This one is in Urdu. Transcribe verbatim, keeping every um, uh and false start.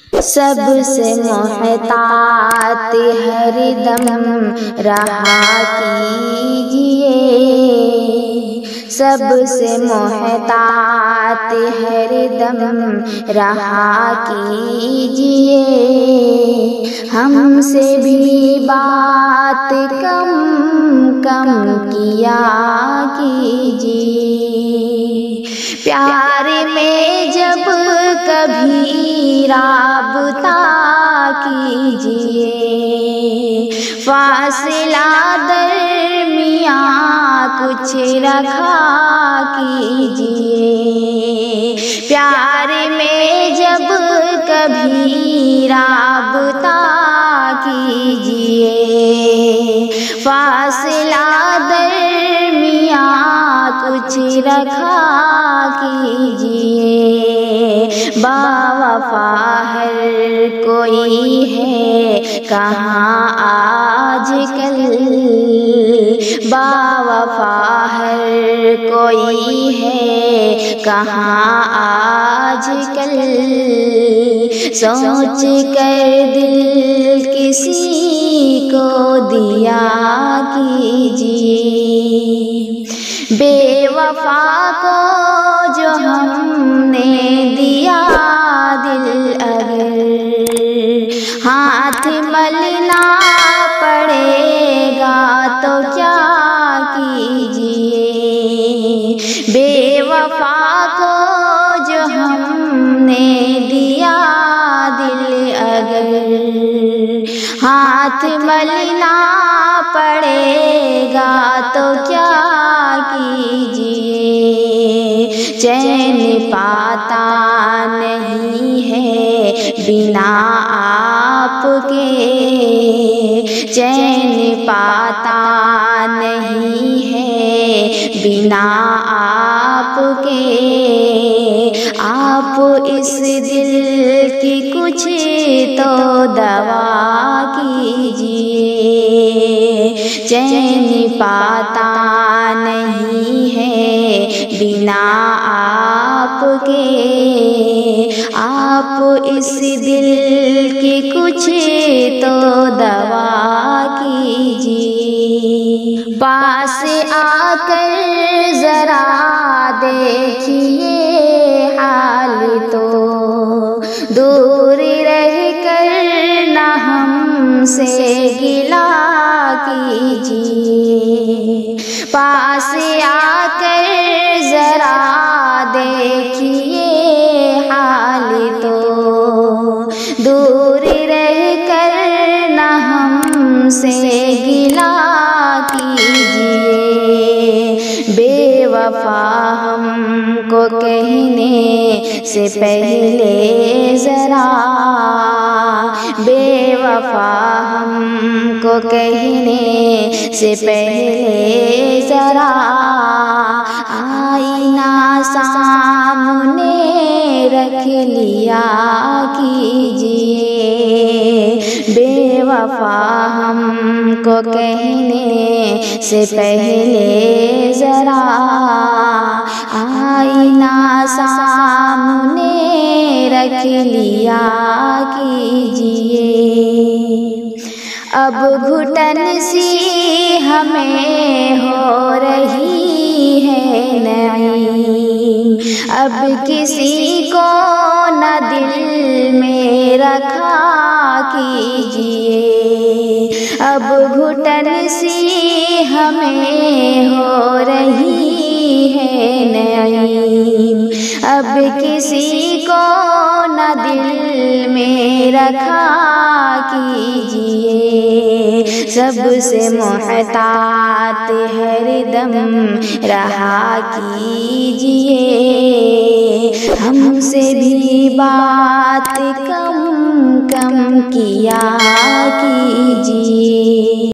سب سے محتاط ہر دم رہا کیجئے، سب سے محتاط ہر دم رہا کیجئے، ہم سے بھی بات کم کم کیا کیجئے، پیار میں جب کبھی رابطہ کیجئے، فاصلہ درمیاں کچھ رکھا کیجئے، پیار میں جب کبھی رابطہ کیجئے، فاصلہ درمیاں کچھ رکھا کیجئے، باوفا ہر کوئی ہے کہاں آج کل، باوفا ہر کوئی ہے کہاں آج کل، سوچ کر دل کسی کو دیا کیجئے، بے وفا کو جو ہم نے دیا دل اگر ہاتھ ملنا پڑے گا تو کیا کیجئے، بے وفا کو جو ہم نے دیا دل اگر ہاتھ ملنا پڑے گا تو کیا کیجئے، چین پاتا نہیں ہے بنا آپ کے، چین پاتا نہیں ہے بنا آپ کے، آپ اس دل کی کچھ تو دوا کیجئے، چین پاتا نہیں ہے بنا آپ کے، آپ اس دل کی کچھ تو دوا کیجئے، پاس آ کر ذرا دیکھیے حال تو، دور رہ کر نہ ہم سے گلہ کیجئے، پاس آ کر ذرا دیکھیے حال تو، دور رہ کر نہ ہم سے گلہ کیجئے، بے وفا ہم کو کہنے سے پہلے ذرا، بے وفا ہم کو کہنے سے پہلے ذرا، آئینہ سامنے رکھ لیا کیجئے، بے وفا ہم کو کہنے سے پہلے ذرا، آئینہ سامنے رکھ لیا کیجئے، اب گھٹن سی ہمیں ہو رہی ہے نہیں، اب کسی کو نہ دل میں رکھا کیجئے، اب گھٹن سی ہمیں ہو رہی ہے نہیں، اب کسی کو نہ دل میں رکھا کیجئے، سب سے محتاط ہر دم رہا کیجئے، ہم سے بھی بات کم کم کیا کیجئے۔